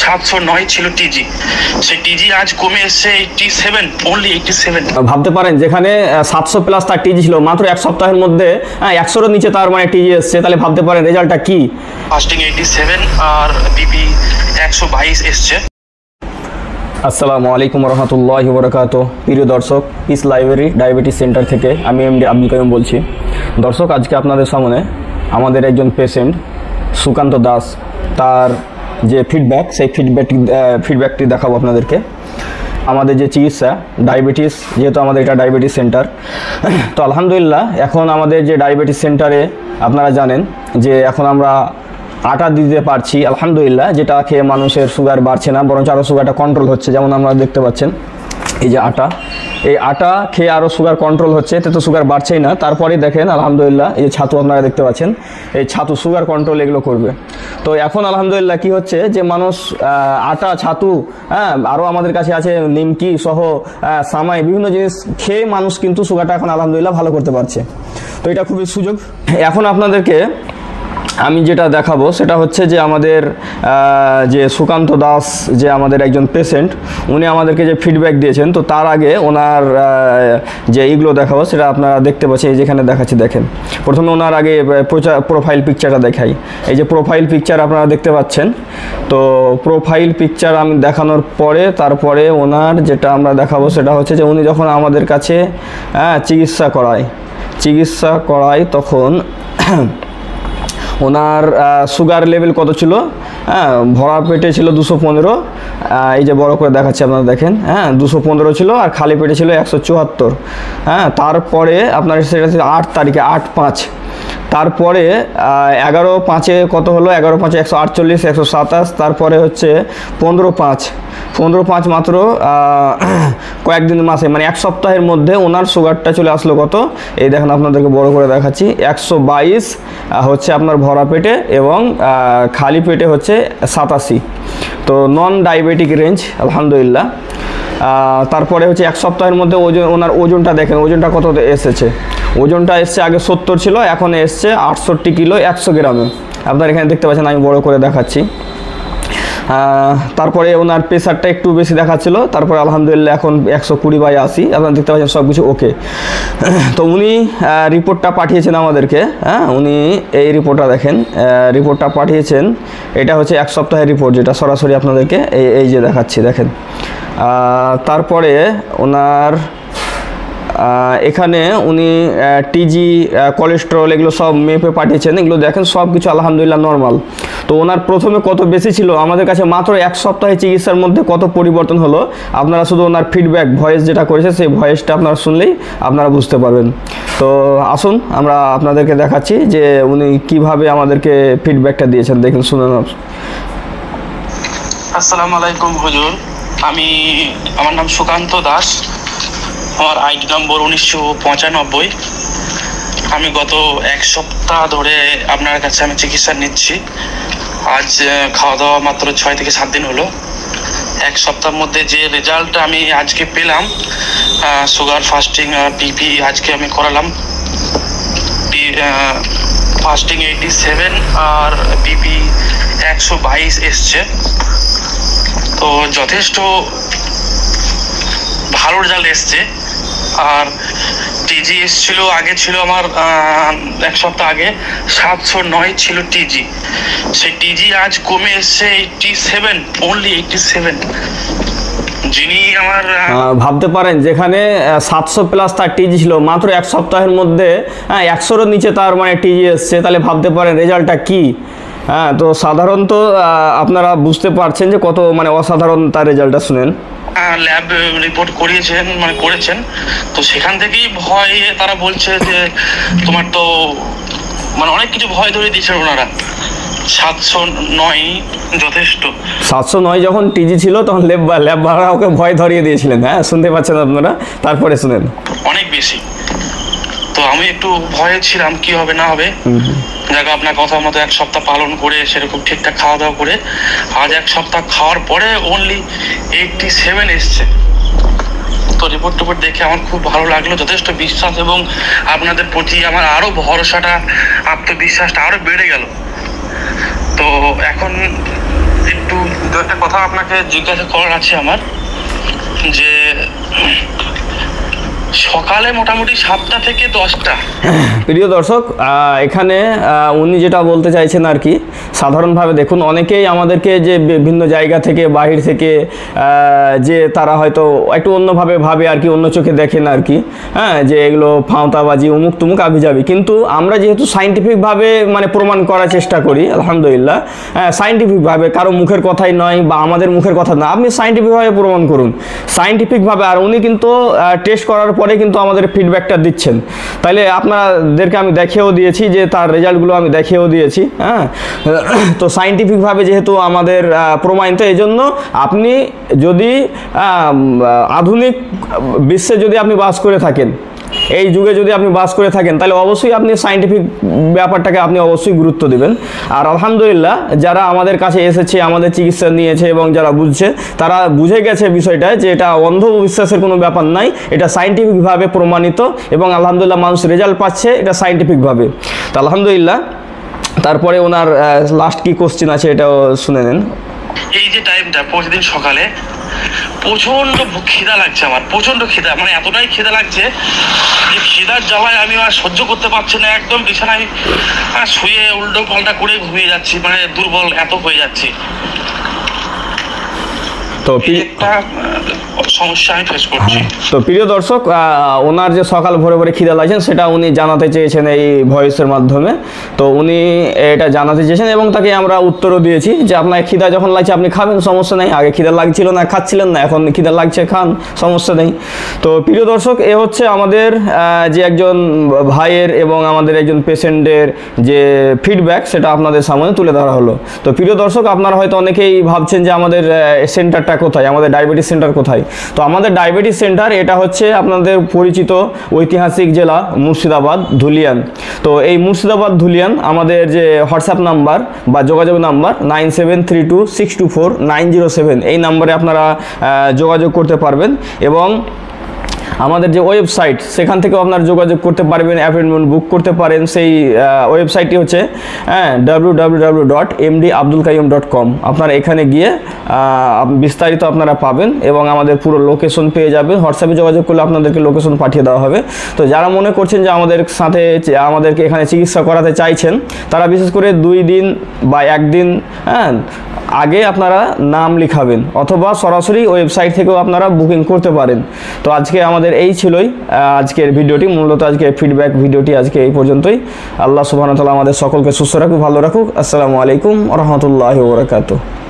709 ছিল টিজি, সেই টিজি আজ কমে এসছে 87, অনলি 87। ভাবতে পারেন যেখানে 700 প্লাস তার টিজি ছিল, মাত্র এক সপ্তাহের মধ্যে 100-এর নিচে তার মানে টিজি এসছে, তাহলে ভাবতে পারেন রেজাল্টটা কি। ফাস্টিং 87 আর বিপি 122 এসছে। আসসালামু আলাইকুম রহমতুল্লাহি ওয়া বারাকাতুহু। প্রিয় দর্শক, পিস লাইব্রেরি ডায়াবেটিস সেন্টার থেকে আমি এমডি আব্দুল কাইয়ুম বলছি। দর্শক, আজকে আপনাদের সামনে আমাদের একজন পেশেন্ট সুকান্ত দাস, তার যে ফিডব্যাক, সেই ফিডব্যাকটি দেখাবো আপনাদেরকে। আমাদের যে চিকিৎসা ডায়াবেটিস, যেহেতু আমাদের এটা ডায়াবেটিস সেন্টার, তো আলহামদুলিল্লাহ এখন আমাদের যে ডায়াবেটিস সেন্টারে আপনারা জানেন যে এখন আমরা আটা দিতে পারছি আলহামদুলিল্লাহ, যেটা খেয়ে মানুষের সুগার বাড়ছে না, বরঞ্চ আরও সুগারটা কন্ট্রোল হচ্ছে। যেমন আমরা দেখতে পাচ্ছেন এই যে আটা, এই আটা খেয়ে আরও সুগার কন্ট্রোল হচ্ছে, এতে তো সুগার বাড়ছেই না। তারপরে দেখেন আলহামদুলিল্লাহ এই যে ছাতু আপনারা দেখতে পাচ্ছেন, এই ছাতু সুগার কন্ট্রোল এগুলো করবে। তো এখন আলহামদুলিল্লাহ কি হচ্ছে যে মানুষ আটা, ছাতু, আরও আমাদের কাছে আছে নিমকি সহ সামাই, বিভিন্ন জিনিস খেয়ে মানুষ কিন্তু সুগারটা এখন আলহামদুলিল্লাহ ভালো করতে পারছে। তো এটা খুবই সুযোগ। এখন আপনাদেরকে আমি যেটা দেখাবো সেটা হচ্ছে যে আমাদের যে সুকান্ত দাস, যে আমাদের একজন পেশেন্ট, উনি আমাদেরকে যে ফিডব্যাক দিয়েছেন, তো তার আগে ওনার যে এইগুলো দেখাবো সেটা আপনারা দেখতে পাচ্ছেন। এই যেখানে দেখাচ্ছি দেখেন, প্রথমে ওনার আগে প্রোফাইল পিকচারটা দেখাই। এই যে প্রোফাইল পিকচার আপনারা দেখতে পাচ্ছেন, তো প্রোফাইল পিকচার আমি দেখানোর পরে তারপরে ওনার যেটা আমরা দেখাবো সেটা হচ্ছে যে উনি যখন আমাদের কাছে চিকিৎসা করায় তখন ওনার সুগার লেভেল কত ছিল, ভরা পেটে ছিল 215, এই যে বড় করে দেখাচ্ছি আপনারা দেখেন, 215 ছিল, আর খালি পেটে ছিল 174। তারপরে আপনার সেটা ছিল 8 তারিখে 8/5, তারপরে 11/5-এ কত হলো, 11/5-এ 148, 127, তারপরে হচ্ছে 15/5 মাত্র কয়েকদিন মাসে, মানে এক সপ্তাহের মধ্যে ওনার সুগারটা চলে আসলো কত, এই দেখেন আপনাদেরকে বড় করে দেখাচ্ছি, 122 হচ্ছে আপনার ভরা পেটে, এবং খালি পেটে হচ্ছে 87। তো নন ডায়াবেটিক রেঞ্জ আলহামদুলিল্লাহ। তারপরে হচ্ছে এক সপ্তাহের মধ্যে ওনার ওজনটা দেখেন, ওজনটা কত এসেছে। ওজনটা এসছে আগে 70 ছিল, এখন এসছে 68 কিলো 100 গ্রামে। আপনারা এখানে দেখতে পাচ্ছেন, আমি বড় করে দেখাচ্ছি। তারপরে ওনার প্রেশারটা একটু বেশি দেখাচ্ছিল, তারপরে আলহামদুলিল্লাহ এখন 120/80, আপনারা দেখতে পাচ্ছেন সব কিছু ওকে। তো উনি রিপোর্টটা পাঠিয়েছেন আমাদেরকে, উনি এই রিপোর্টটা দেখেন, রিপোর্টটা পাঠিয়েছেন। এটা হচ্ছে এক সপ্তাহের রিপোর্ট, যেটা সরাসরি আপনাদেরকে এই যে দেখাচ্ছি দেখেন। তারপরে ওনার এখানে উনি টিজি, কোলেস্টেরল এগুলো সব মেপে পাঠিয়েছেন, এগুলো দেখেন সব কিছু আলহামদুলিল্লাহ নর্মাল। তো ওনার প্রথমে কত বেশি ছিল, আমাদের কাছে মাত্র এক সপ্তাহে চিকিৎসার মধ্যে কত পরিবর্তন হলো, আপনারা শুধু ওনার ফিডব্যাক ভয়েস যেটা করেছে সেই ভয়েসটা আপনারা শুনলেই আপনারা বুঝতে পারবেন। তো আসুন আমরা আপনাদেরকে দেখাচ্ছি যে উনি কিভাবে আমাদেরকে ফিডব্যাকটা দিয়েছেন, দেখুন, শুনুন। আসসালামু আলাইকুম হুজুর, আমার নাম সুকান্ত দাস, আমার আইডি নম্বর 1995। আমি গত এক সপ্তাহ ধরে আপনার কাছে আমি চিকিৎসা নিচ্ছি। আজ খাওয়া দাওয়া মাত্র 6 থেকে 7 দিন হলো। এক সপ্তাহের মধ্যে যে রেজাল্ট আমি আজকে পেলাম, সুগার, ফাস্টিং, বিপি আজকে আমি করালাম, ফাস্টিং 87 আর বিপি 122 এসছে। তো যথেষ্ট ভালো রেজাল্ট এসছে। আর টিজি এসছিল, আগে ছিল আমার এক সপ্তাহ আগে 709 ছিল টিজি, সেই টিজি আজ কমে এসছে 87, অনলি 87। যিনি আমার ভাবতে পারেন যেখানে 700 প্লাস তার টিজি ছিল, মাত্র এক সপ্তাহের মধ্যে 100-এর নিচে তার মানে টিজি এসছে, তাহলে ভাবতে পারেন রেজাল্টটা কি। তো সাধারণত আপনারা বুঝতে পারছেন যে কত মানে অসাধারণ তার রেজাল্টটা। শুনেন, ল্যাব রিপোর্ট করেছেন, তো সেখান থেকেই ভয় তারা বলছে যে তোমার তো মানে অনেক কিছু ভয় ধরে দিয়েছেন ওনারা। 709 যথেষ্ট। 709 যখন টিজি ছিল তখন ল্যাব ভাড়া ওকে ভয় ধরিয়ে দিয়েছিলেন, শুনতে পাচ্ছেন আপনারা। তারপরে শুনেন, অনেক বেশি। তো আমি একটু ভয়ে ছিলাম কি হবে না হবে। যাক, আপনার কথা মতো এক সপ্তাহ পালন করে সেরকম ঠিকঠাক খাওয়া দাওয়া করে আজ এক সপ্তাহ খাওয়ার পরে অনলি 87 এসছে। তো রিপোর্ট দেখে আমার খুব ভালো লাগলো, যথেষ্ট বিশ্বাস এবং আপনাদের প্রতি আমার আরো ভরসাটা, আত্মবিশ্বাসটা আরো বেড়ে গেল। তো এখন একটু দু একটা কথা আপনাকে জিজ্ঞাসা করার আছে আমার, যে সকালে মোটামুটি 7টা থেকে 10টা। প্রিয় দর্শক, এখানে উনি যেটা বলতে চাইছেন আর কি, সাধারণভাবে দেখুন অনেকেই আমাদেরকে যে বিভিন্ন জায়গা থেকে বাহির থেকে যে তারা হয়তো একটু অন্যভাবে ভাবে আর কি, অন্য চোখে দেখেন আর কি, হ্যাঁ, যে এগুলো ফাঁওতাবাজি অমুক তুমুক আবিজাবি। কিন্তু আমরা যেহেতু সাইন্টিফিকভাবে মানে প্রমাণ করার চেষ্টা করি আলহামদুলিল্লাহ, সাইন্টিফিকভাবে, কারো মুখের কথাই নয় বা আমাদের মুখের কথা না, আপনি সাইন্টিফিকভাবে প্রমাণ করুন সাইন্টিফিকভাবে। আর উনি কিন্তু টেস্ট করার পরে কিন্তু আমাদের ফিডব্যাকটা দিচ্ছেন। তাইলে আপনাদেরকে আমি দেখিয়েও দিয়েছি যে তার রেজাল্টগুলো আমি দেখিয়েও দিয়েছি, হ্যাঁ। তো সাইন্টিফিকভাবে যেহেতু আমাদের প্রমাণিত, এই জন্য আপনি যদি আধুনিক বিশ্বে যদি আপনি বাস করে থাকেন, এই যুগে যদি আপনি বাস করে থাকেন, তাহলে অবশ্যই আপনি সাইন্টিফিক ব্যাপারটাকে আপনি অবশ্যই গুরুত্ব দিবেন। আর আলহামদুলিল্লাহ যারা আমাদের কাছে এসেছে, আমাদের চিকিৎসা নিয়েছে এবং যারা বুঝছে, তারা বুঝে গেছে বিষয়টা যে এটা অন্ধবিশ্বাসের কোনো ব্যাপার নাই, এটা সাইন্টিফিকভাবে প্রমাণিত এবং আলহামদুলিল্লাহ মানুষ রেজাল্ট পাচ্ছে এটা সাইন্টিফিকভাবে। তো আলহামদুলিল্লাহ, তারপরে ওনার লাস্ট কি কোশ্চেন আছে এটাও শুনে নেন। এই যে টাইমটা প্রতিদিন সকালে প্রচন্ড খিদা লাগছে আমার, প্রচন্ড খিদা, মানে এতটাই খিদা লাগছে যে খিদার জ্বালায় আমি আর সহ্য করতে পারছি না, একদম বিছানায় শুয়ে উল্টো পাল্টা করে ঘুমিয়ে যাচ্ছি, মানে দুর্বল এত হয়ে যাচ্ছি। তো একটা সমস্যা আমি ফেস করছি। তো প্রিয় দর্শক, ওনার যে সকাল ভোরে ভোরে খিদা লাগছেন সেটা উনি জানাতে চেয়েছেন এই ভয়েসের মাধ্যমে। তো উনি এটা জানাতে চেয়েছেন এবং তাকে আমরা উত্তরও দিয়েছি যে আপনার খিদা যখন লাগছে আপনি খাবেন, সমস্যা নেই। আগে খিদা লাগছিল না, খাচ্ছিলেন না, এখন খিদা লাগছে, খান, সমস্যা নেই। তো প্রিয় দর্শক, এ হচ্ছে আমাদের যে একজন ভাইয়ের এবং আমাদের একজন পেশেন্টের যে ফিডব্যাক, সেটা আপনাদের সামনে তুলে ধরা হলো। তো প্রিয় দর্শক, আপনারা হয়তো অনেকেই ভাবছেন যে আমাদের সেন্টারটা কোথায়, আমাদের ডায়াবেটিস সেন্টার কোথায়। তো আমাদের ডায়াবেটিস সেন্টার এটা হচ্ছে আপনাদের পরিচিত ঐতিহাসিক জেলা মুর্শিদাবাদ ধুলিয়ান। তো এই মুর্শিদাবাদ ধুলিয়ান আমাদের যে হোয়াটসঅ্যাপ নাম্বার বা যোগাযোগ নাম্বার 9732624907, এই নাম্বারে আপনারা যোগাযোগ করতে পারবেন। এবং আমাদের যে ওয়েবসাইট, সেখান থেকেও আপনারা যোগাযোগ করতে পারবেন, অ্যাপয়েন্টমেন্ট বুক করতে পারেন। সেই ওয়েবসাইটটি হচ্ছে www.mdabdulqayyum.com। আপনারা এখানে গিয়ে বিস্তারিত আপনারা পাবেন এবং আমাদের পুরো লোকেশন পেয়ে যাবেন। হোয়াটসঅ্যাপে যোগাযোগ করলে আপনাদেরকে লোকেশন পাঠিয়ে দেওয়া হবে। তো যারা মনে করছেন যে আমাদের সাথে আমাদেরকে এখানে চিকিৎসা করাতে চাইছেন, তারা বিশেষ করে 2 দিন বা 1 দিন আগে আপনারা নাম লিখাবেন, অথবা সরাসরি ওয়েবসাইট থেকেও আপনারা বুকিং করতে পারেন। তো আজকে আমাদের এই ছিলই আজকের ভিডিওটি, মূলত আজকে ফিডব্যাক ভিডিওটি আজকে এই পর্যন্তই। আল্লাহ সুবহানাহু ওয়া তাআলা আমাদের সকলকে সুস্থ রাখুক, ভালো রাখুক। আসসালামু আলাইকুম ওয়া রাহমাতুল্লাহি ওয়া বারাকাতুহু।